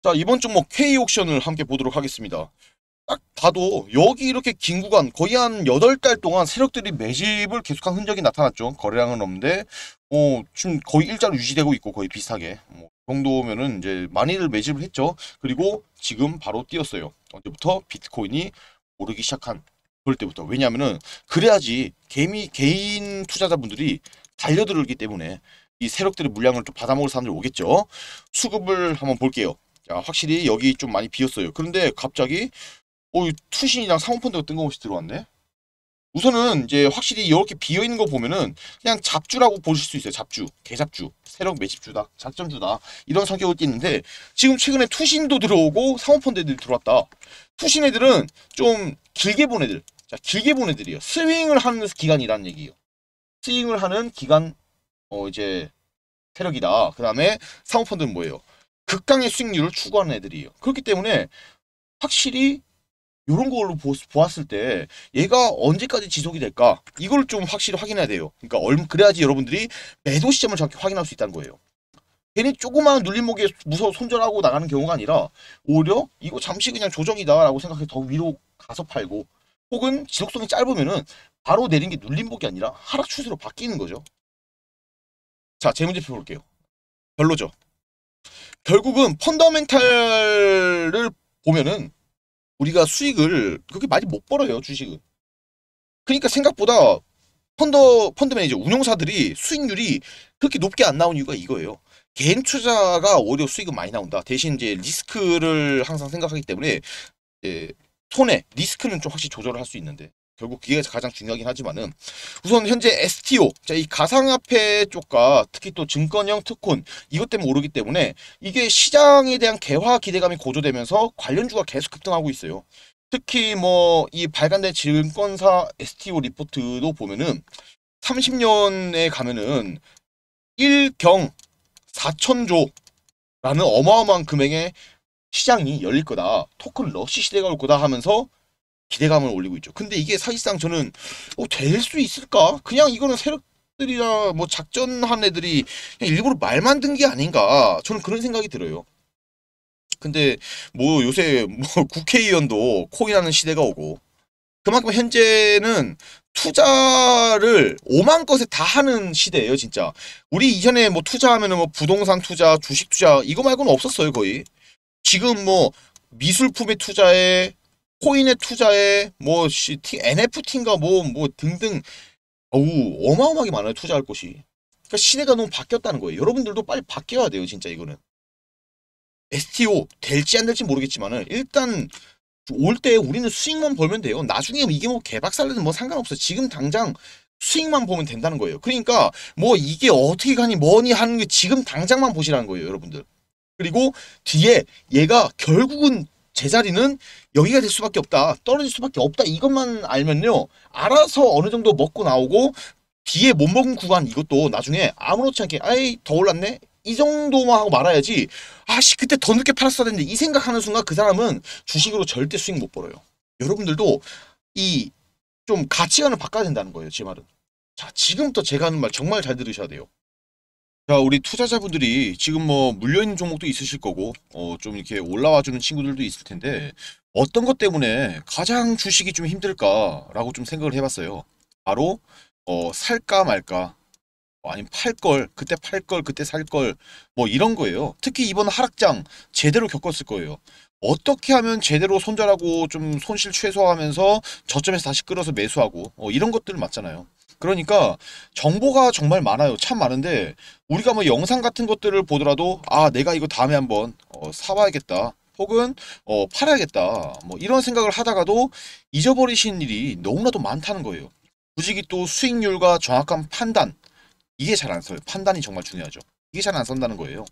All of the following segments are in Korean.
자, 이번 주 뭐 K 옥션을 함께 보도록 하겠습니다. 딱 봐도 여기 이렇게 긴 구간 거의 한 8달 동안 세력들이 매집을 계속한 흔적이 나타났죠. 거래량은 없는데 지금 거의 일자로 유지되고 있고 거의 비슷하게 그 정도면은 이제 많이들 매집을 했죠. 그리고 지금 바로 뛰었어요. 언제부터? 비트코인이 오르기 시작한 그럴 때부터. 왜냐하면은 그래야지 개인 투자자분들이 달려들기 때문에 이 세력들의 물량을 좀 받아먹을 사람들이 오겠죠. 수급을 한번 볼게요. 자, 확실히 여기 좀 많이 비었어요. 그런데 갑자기 투신이랑 상호펀드가 뜬금없이 들어왔네. 우선은 이제 확실히 이렇게 비어있는 거 보면은 그냥 잡주라고 보실 수 있어요. 잡주, 개잡주, 세력 매집주다, 작전주다 이런 성격을 띠는데 지금 최근에 투신도 들어오고 상호펀드 애들이 들어왔다. 투신 애들은 좀 길게 본 애들, 자 길게 본 애들이에요. 스윙을 하는 기간이라는 얘기예요. 스윙을 하는 기간 이제 세력이다. 그 다음에 상호펀드는 뭐예요? 극강의 수익률을 추구하는 애들이에요. 그렇기 때문에 확실히 이런 걸로 보았을 때 얘가 언제까지 지속이 될까? 이걸 좀 확실히 확인해야 돼요. 그러니까 그래야지 여러분들이 매도 시점을 정확히 확인할 수 있다는 거예요. 괜히 조그마한 눌림목에 무서워 손절하고 나가는 경우가 아니라 오히려 이거 잠시 그냥 조정이다라고 생각해서 더 위로 가서 팔고 혹은 지속성이 짧으면은 바로 내린 게 눌림목이 아니라 하락 추세로 바뀌는 거죠. 자, 제 문제표 볼게요. 별로죠. 결국은 펀더멘탈을 보면은 우리가 수익을 그렇게 많이 못 벌어요, 주식은. 그러니까 생각보다 펀드 매니저 운용사들이 수익률이 그렇게 높게 안 나온 이유가 이거예요. 개인 투자가 오히려 수익은 많이 나온다. 대신 이제 리스크를 항상 생각하기 때문에 손해, 리스크는 좀 확실히 조절을 할 수 있는데 결국 그게 가장 중요하긴 하지만은 우선 현재 STO, 자, 이 가상화폐 쪽과 특히 또 증권형 특권 이것 때문에 오르기 때문에 이게 시장에 대한 개화 기대감이 고조되면서 관련주가 계속 급등하고 있어요. 특히 뭐 이 발간된 증권사 STO 리포트도 보면은 30년에 가면은 1경 4천조라는 어마어마한 금액의 시장이 열릴 거다. 토큰 러시 시대가 올 거다 하면서 기대감을 올리고 있죠. 근데 이게 사실상 저는 될 수 있을까? 그냥 이거는 세력들이나 뭐 작전한 애들이 그냥 일부러 말 만든 게 아닌가? 저는 그런 생각이 들어요. 근데 뭐 요새 뭐 국회의원도 코인하는 시대가 오고 그만큼 현재는 투자를 오만 것에 다 하는 시대예요, 진짜. 우리 이전에 뭐 투자하면은 뭐 부동산 투자, 주식 투자 이거 말고는 없었어요, 거의. 지금 뭐 미술품에 투자에 코인에 투자에 뭐 NFT인가 뭐 등등 어마어마하게 많아요. 투자할 곳이. 그러니까 시대가 너무 바뀌었다는 거예요. 여러분들도 빨리 바뀌어야 돼요. 진짜 이거는. STO 될지 안 될지 모르겠지만은 일단 올 때 우리는 수익만 벌면 돼요. 나중에 이게 뭐 개박살내든 뭐 상관없어. 지금 당장 수익만 보면 된다는 거예요. 그러니까 뭐 이게 어떻게 가니 뭐니 하는 게 지금 당장만 보시라는 거예요. 여러분들. 그리고 뒤에 얘가 결국은 제자리는 여기가 될 수밖에 없다. 떨어질 수밖에 없다. 이것만 알면요. 알아서 어느 정도 먹고 나오고 뒤에 못 먹은 구간 이것도 나중에 아무렇지 않게 아이 더 올랐네? 이 정도만 하고 말아야지. 아씨 그때 더 늦게 팔았어야 되는데 이 생각하는 순간 그 사람은 주식으로 절대 수익 못 벌어요. 여러분들도 이 좀 가치관을 바꿔야 된다는 거예요. 제 말은. 자, 지금부터 제가 하는 말 정말 잘 들으셔야 돼요. 자, 우리 투자자분들이 지금 뭐 물려있는 종목도 있으실 거고 좀 이렇게 올라와주는 친구들도 있을 텐데 어떤 것 때문에 가장 주식이 좀 힘들까라고 좀 생각을 해봤어요. 바로 살까 말까 아니면 팔걸 그때 팔걸 그때 살걸 뭐 이런 거예요. 특히 이번 하락장 제대로 겪었을 거예요. 어떻게 하면 제대로 손절하고 좀 손실 최소화하면서 저점에서 다시 끌어서 매수하고 이런 것들 맞잖아요. 그러니까 정보가 정말 많아요. 참 많은데 우리가 뭐 영상 같은 것들을 보더라도 아 내가 이거 다음에 한번 사봐야겠다. 혹은 팔아야겠다. 뭐 이런 생각을 하다가도 잊어버리신 일이 너무나도 많다는 거예요. 굳이 또 수익률과 정확한 판단 이게 잘 안 써요. 판단이 정말 중요하죠. 이게 잘 안 쓴다는 거예요.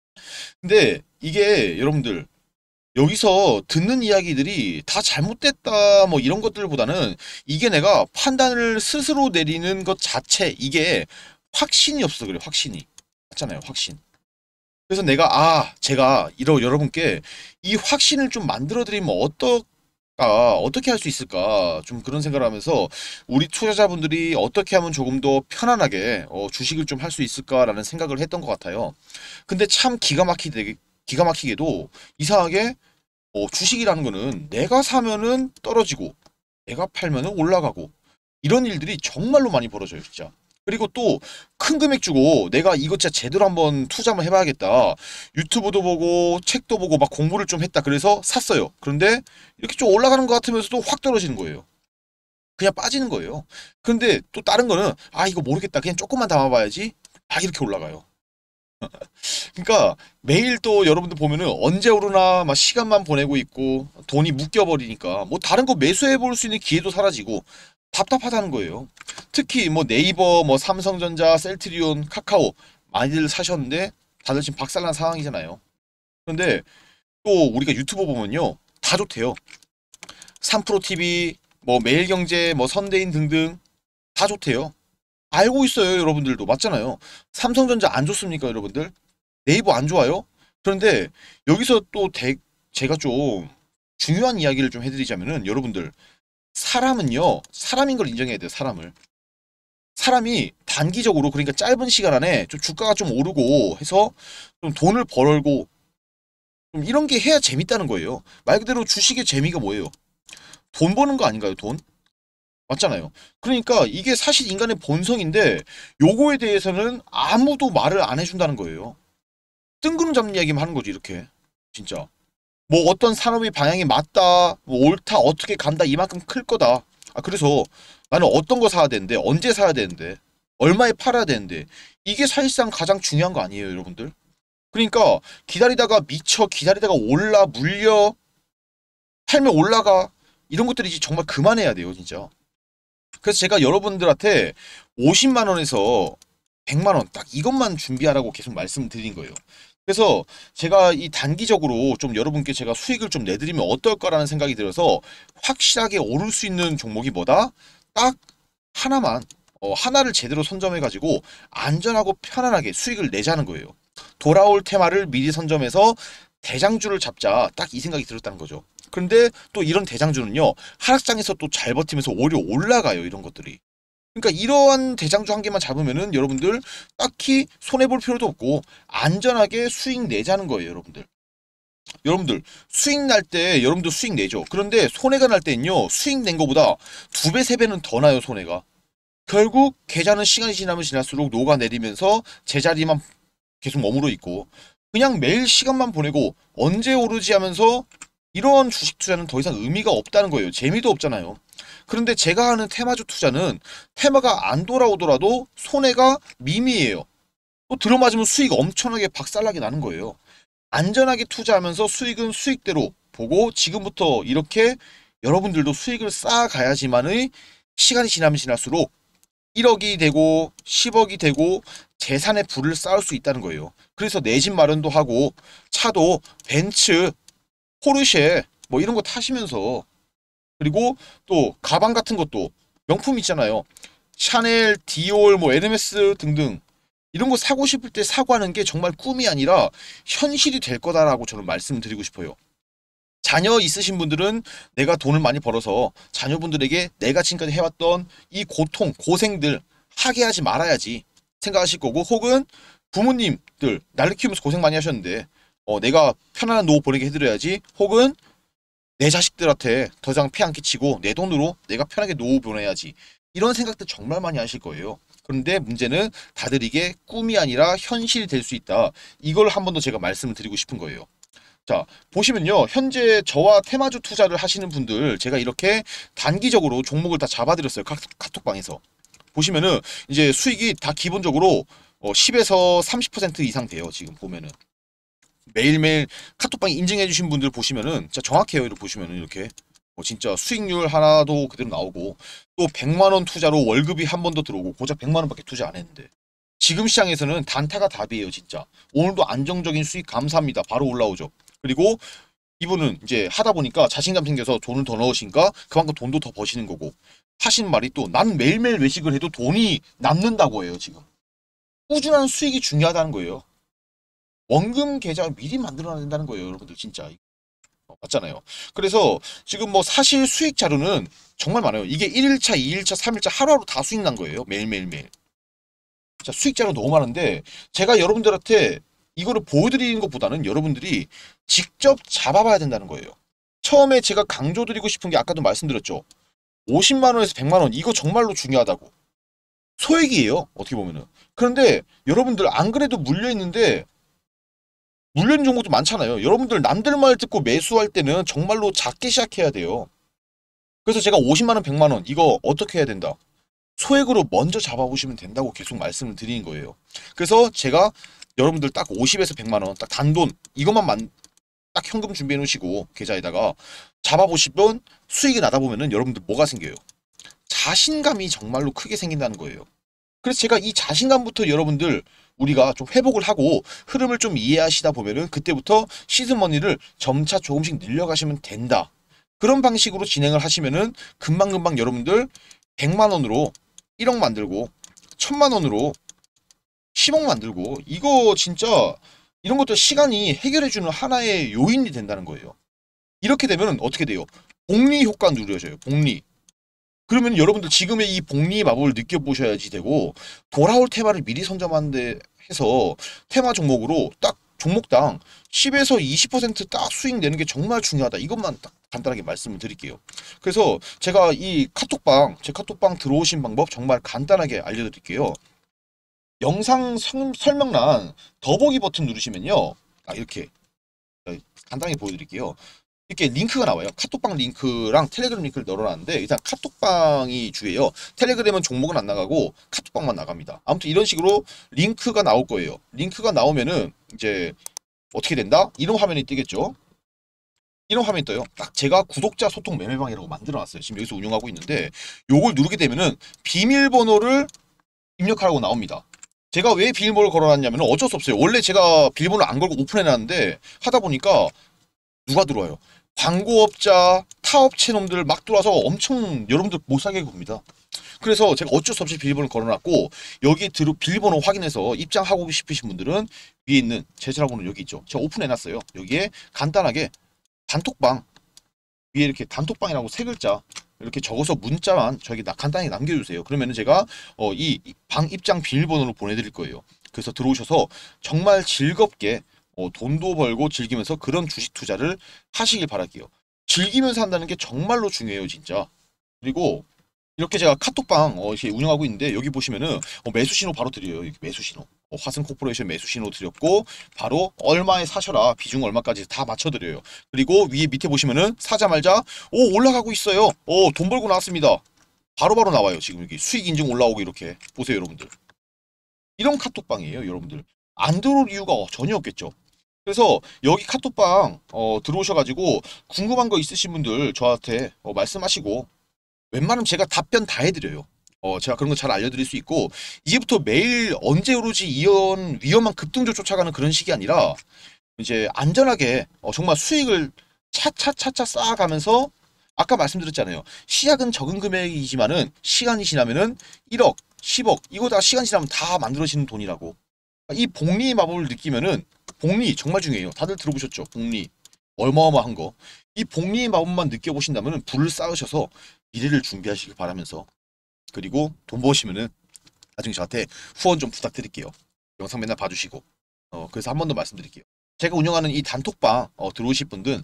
근데 이게 여러분들 여기서 듣는 이야기들이 다 잘못됐다 뭐 이런 것들보다는 이게 내가 판단을 스스로 내리는 것 자체 이게 확신이 없어 그래 확신이 맞잖아요 확신. 그래서 제가 여러분께 이 확신을 좀 만들어 드리면 어떻게 할 수 있을까 좀 그런 생각을 하면서 우리 투자자분들이 어떻게 하면 조금 더 편안하게 주식을 좀 할 수 있을까라는 생각을 했던 것 같아요. 근데 참 기가 막히게도 이상하게 주식이라는 거는 내가 사면은 떨어지고 내가 팔면은 올라가고 이런 일들이 정말로 많이 벌어져요, 진짜. 그리고 또 큰 금액 주고 내가 이거 진짜 제대로 한번 투자 한번 해봐야겠다. 유튜브도 보고 책도 보고 막 공부를 좀 했다. 그래서 샀어요. 그런데 이렇게 좀 올라가는 것 같으면서도 확 떨어지는 거예요. 그냥 빠지는 거예요. 그런데 또 다른 거는 이거 모르겠다. 그냥 조금만 담아봐야지. 이렇게 올라가요. 그러니까 매일 또 여러분들 보면은 언제 오르나 막 시간만 보내고 있고 돈이 묶여버리니까 뭐 다른 거 매수해 볼 수 있는 기회도 사라지고 답답하다는 거예요. 특히 뭐 네이버, 뭐 삼성전자, 셀트리온, 카카오 많이들 사셨는데 다들 지금 박살난 상황이잖아요. 그런데 또 우리가 유튜브 보면요 다 좋대요. 3프로TV, 뭐 매일경제, 뭐 선대인 등등 다 좋대요. 알고 있어요, 여러분들도. 맞잖아요. 삼성전자 안 좋습니까, 여러분들? 네이버 안 좋아요? 그런데 여기서 또 제가 좀 중요한 이야기를 좀 해드리자면은 여러분들 사람은요 사람인 걸 인정해야 돼요. 사람이 단기적으로 그러니까 짧은 시간 안에 좀 주가가 좀 오르고 해서 좀 돈을 벌고 좀 이런 게 해야 재밌다는 거예요. 말 그대로 주식의 재미가 뭐예요? 돈 버는 거 아닌가요? 돈? 맞잖아요. 그러니까 이게 사실 인간의 본성인데 요거에 대해서는 아무도 말을 안 해준다는 거예요. 뜬구름 잡는 이야기만 하는 거지 이렇게. 진짜. 뭐 어떤 산업의 방향이 맞다, 뭐 옳다, 어떻게 간다, 이만큼 클 거다. 그래서 나는 어떤 거 사야 되는데, 언제 사야 되는데, 얼마에 팔아야 되는데, 이게 사실상 가장 중요한 거 아니에요, 여러분들? 그러니까 기다리다가 미쳐, 기다리다가 올라, 물려, 팔면 올라가, 이런 것들이 이제 정말 그만해야 돼요, 진짜. 그래서 제가 여러분들한테 50만 원에서 100만 원 딱 이것만 준비하라고 계속 말씀드린 거예요. 그래서 제가 이 단기적으로 좀 여러분께 제가 수익을 좀 내드리면 어떨까라는 생각이 들어서 확실하게 오를 수 있는 종목이 뭐다? 딱 하나만 하나를 제대로 선점해가지고 안전하고 편안하게 수익을 내자는 거예요. 돌아올 테마를 미리 선점해서 대장주를 잡자. 딱 이 생각이 들었다는 거죠. 그런데 또 이런 대장주는요. 하락장에서 또 잘 버티면서 오히려 올라가요. 이런 것들이. 그러니까 이러한 대장주 한 개만 잡으면은 여러분들 딱히 손해볼 필요도 없고 안전하게 수익 내자는 거예요. 여러분들 수익 날 때 여러분들 수익 내죠. 그런데 손해가 날 때는요. 수익 낸 거보다 2배, 3배는 더 나요. 손해가. 결국 계좌는 시간이 지나면 지날수록 녹아내리면서 제자리만 계속 머무르 있고 그냥 매일 시간만 보내고 언제 오르지 하면서 이런 주식 투자는 더 이상 의미가 없다는 거예요. 재미도 없잖아요. 그런데 제가 하는 테마주 투자는 테마가 안 돌아오더라도 손해가 미미해요. 또 들어맞으면 수익 엄청나게 박살나게 나는 거예요. 안전하게 투자하면서 수익은 수익대로 보고 지금부터 이렇게 여러분들도 수익을 쌓아가야지만의 시간이 지나면 지날수록 1억이 되고 10억이 되고 재산의 부를 쌓을 수 있다는 거예요. 그래서 내 집 마련도 하고 차도 벤츠, 포르쉐 뭐 이런 거 타시면서 그리고 또 가방 같은 것도 명품 있잖아요. 샤넬, 디올, 뭐 에르메스 등등 이런 거 사고 싶을 때 사고 하는 게 정말 꿈이 아니라 현실이 될 거다라고 저는 말씀드리고 싶어요. 자녀 있으신 분들은 내가 돈을 많이 벌어서 자녀분들에게 내가 지금까지 해왔던 이 고통, 고생들 하게 하지 말아야지 생각하실 거고 혹은 부모님들 날를 키우면서 고생 많이 하셨는데 내가 편안한 노후 보내게 해드려야지 혹은 내 자식들한테 더 이상 폐 안 끼치고 내 돈으로 내가 편하게 노후 보내야지 이런 생각들 정말 많이 하실 거예요. 그런데 문제는 다들 이게 꿈이 아니라 현실이 될 수 있다. 이걸 한 번 더 제가 말씀을 드리고 싶은 거예요. 자, 보시면요. 현재 저와 테마주 투자를 하시는 분들 제가 이렇게 단기적으로 종목을 다 잡아드렸어요. 카톡방에서. 보시면은 이제 수익이 다 기본적으로 10에서 30% 이상 돼요. 지금 보면은. 매일매일 카톡방 인증해 주신 분들 보시면은 진짜 정확해요. 이렇게 보시면은 이렇게 진짜 수익률 하나도 그대로 나오고 또 100만 원 투자로 월급이 한 번 더 들어오고 고작 100만 원밖에 투자 안 했는데 지금 시장에서는 단타가 답이에요. 진짜. 오늘도 안정적인 수익 감사합니다. 바로 올라오죠. 그리고 이분은 이제 하다 보니까 자신감 생겨서 돈을 더 넣으신가 그만큼 돈도 더 버시는 거고 하신 말이 또 난 매일매일 외식을 해도 돈이 남는다고 해요. 지금. 꾸준한 수익이 중요하다는 거예요. 원금 계좌 미리 만들어놔야 된다는 거예요. 여러분들 진짜. 맞잖아요. 그래서 지금 뭐 사실 수익 자료는 정말 많아요. 이게 1일차, 2일차, 3일차 하루하루 다 수익 난 거예요. 매일매일매일. 자, 수익 자료 너무 많은데 제가 여러분들한테 이거를 보여드리는 것보다는 여러분들이 직접 잡아봐야 된다는 거예요. 처음에 제가 강조드리고 싶은 게 아까도 말씀드렸죠. 50만 원에서 100만 원 이거 정말로 중요하다고. 소액이에요. 어떻게 보면은. 그런데 여러분들 안 그래도 물려 있는데 물려있는 정보도 많잖아요. 여러분들 남들 말 듣고 매수할 때는 정말로 작게 시작해야 돼요. 그래서 제가 50만 원, 100만 원 이거 어떻게 해야 된다? 소액으로 먼저 잡아보시면 된다고 계속 말씀을 드리는 거예요. 그래서 제가 여러분들 딱 50에서 100만 원, 딱 단돈 이것만 딱 현금 준비해 놓으시고 계좌에다가 잡아보시면 수익이 나다 보면은 여러분들 뭐가 생겨요? 자신감이 정말로 크게 생긴다는 거예요. 그래서 제가 이 자신감부터 여러분들 우리가 좀 회복을 하고 흐름을 좀 이해하시다 보면은 그때부터 시드머니를 점차 조금씩 늘려가시면 된다. 그런 방식으로 진행을 하시면은 금방금방 여러분들 100만 원으로 1억 만들고 1000만 원으로 10억 만들고 이거 진짜 이런 것들 시간이 해결해주는 하나의 요인이 된다는 거예요. 이렇게 되면 어떻게 돼요? 복리 효과 누려져요. 복리. 그러면 여러분들 지금의 이 복리의 마법을 느껴보셔야지 되고 돌아올 테마를 미리 선점하는데 해서 테마 종목으로 딱 종목당 10에서 20%딱 수익 내는 게 정말 중요하다. 이것만 딱 간단하게 말씀을 드릴게요. 그래서 제가 이 카톡방, 제 카톡방 들어오신 방법 정말 간단하게 알려드릴게요. 영상 설명란 더보기 버튼 누르시면요. 이렇게 간단하게 보여드릴게요. 이렇게 링크가 나와요. 카톡방 링크랑 텔레그램 링크를 넣어놨는데 일단 카톡방이 주예요. 텔레그램은 종목은 안 나가고 카톡방만 나갑니다. 아무튼 이런 식으로 링크가 나올 거예요. 링크가 나오면은 이제 어떻게 된다? 이런 화면이 뜨겠죠. 이런 화면이 떠요. 딱 제가 구독자 소통 매매방이라고 만들어놨어요. 지금 여기서 운영하고 있는데 요걸 누르게 되면은 비밀번호를 입력하라고 나옵니다. 제가 왜 비밀번호를 걸어놨냐면 어쩔 수 없어요. 원래 제가 비밀번호를 안 걸고 오픈해놨는데 하다 보니까 누가 들어와요? 광고업자, 타업체 놈들 막 들어와서 엄청 여러분들 못 사게 봅니다. 그래서 제가 어쩔 수 없이 비밀번호를 걸어놨고 여기 비밀번호 확인해서 입장하고 싶으신 분들은 위에 있는 제 전화번호 여기 있죠. 제가 오픈해놨어요. 여기에 간단하게 단톡방 위에 이렇게 단톡방이라고 세 글자 이렇게 적어서 문자만 저에게 간단히 남겨주세요. 그러면은 제가 이 방 입장 비밀번호를 보내드릴 거예요. 그래서 들어오셔서 정말 즐겁게 돈도 벌고 즐기면서 그런 주식 투자를 하시길 바랄게요. 즐기면서 한다는 게 정말로 중요해요, 진짜. 그리고 이렇게 제가 카톡방 이렇게 운영하고 있는데 여기 보시면은 매수 신호 바로 드려요. 이렇게 매수 신호. 화승 코퍼레이션 매수 신호 드렸고 바로 얼마에 사셔라 비중 얼마까지 다 맞춰드려요. 그리고 위에 밑에 보시면은 사자말자 올라가고 있어요. 돈 벌고 나왔습니다. 바로바로 나와요. 지금 여기 수익 인증 올라오고 이렇게 보세요, 여러분들. 이런 카톡방이에요, 여러분들. 안 들어올 이유가 전혀 없겠죠. 그래서 여기 카톡방 들어오셔가지고 궁금한 거 있으신 분들 저한테 말씀하시고 웬만하면 제가 답변 다 해드려요. 제가 그런 거 잘 알려드릴 수 있고 이제부터 매일 언제 오르지 이런 위험한 급등조 쫓아가는 그런 식이 아니라 이제 안전하게 정말 수익을 차차차차 쌓아가면서 아까 말씀드렸잖아요. 시작은 적은 금액이지만은 시간이 지나면은 1억, 10억 이거 다 시간 지나면 다 만들어지는 돈이라고. 이 복리의 마법을 느끼면은 복리 정말 중요해요. 다들 들어보셨죠? 복리 어마어마한 거. 이 복리의 마법만 느껴보신다면 불을 쌓으셔서 미래를 준비하시길 바라면서 그리고 돈 버시면은 나중에 저한테 후원 좀 부탁드릴게요. 영상 맨날 봐주시고 그래서 한 번 더 말씀드릴게요. 제가 운영하는 이 단톡방 들어오실 분들은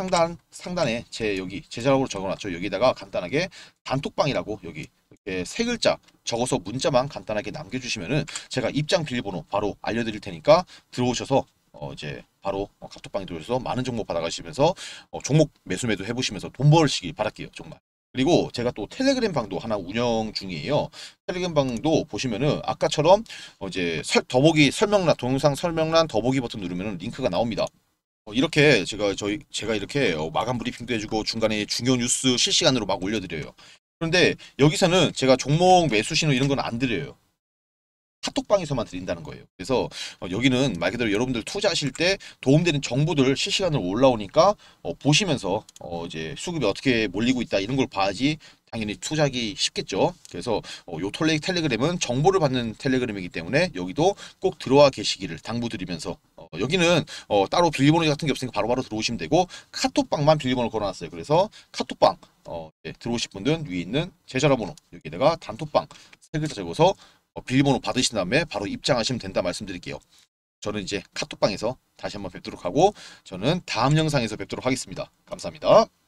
상단에 여기 제 자락으로 적어놨죠. 여기다가 간단하게 단톡방이라고 여기 이렇게 세 글자 적어서 문자만 간단하게 남겨주시면은 제가 입장 비밀번호 바로 알려드릴 테니까 들어오셔서 이제 바로 카톡방에 들어오셔서 많은 정보 받아가시면서 종목 매수 해보시면서 돈 벌시길 바랄게요. 정말. 그리고 제가 또 텔레그램 방도 하나 운영 중이에요. 텔레그램 방도 보시면은 아까처럼 이제 더보기 설명란 동영상 설명란 더보기 버튼 누르면은 링크가 나옵니다. 이렇게 제가 이렇게 마감 브리핑도 해주고 중간에 중요 뉴스 실시간으로 막 올려드려요. 그런데 여기서는 제가 종목 매수 신호 이런 건 안 드려요. 카톡방에서만 드린다는 거예요. 그래서 여기는 말 그대로 여러분들 투자하실 때 도움되는 정보들 실시간으로 올라오니까 보시면서 이제 수급이 어떻게 몰리고 있다 이런 걸 봐야지 당연히 투자하기 쉽겠죠. 그래서 요 텔레그램은 정보를 받는 텔레그램이기 때문에 여기도 꼭 들어와 계시기를 당부드리면서 여기는 따로 비밀번호 같은 게 없으니까 바로바로 들어오시면 되고 카톡방만 비밀번호 걸어놨어요. 그래서 카톡방 들어오실 분들은 위에 있는 제 전화번호 여기다가 단톡방 세 글자 적어서 비밀번호 받으신 다음에 바로 입장하시면 된다 말씀드릴게요. 저는 이제 카톡방에서 다시 한번 뵙도록 하고 저는 다음 영상에서 뵙도록 하겠습니다. 감사합니다.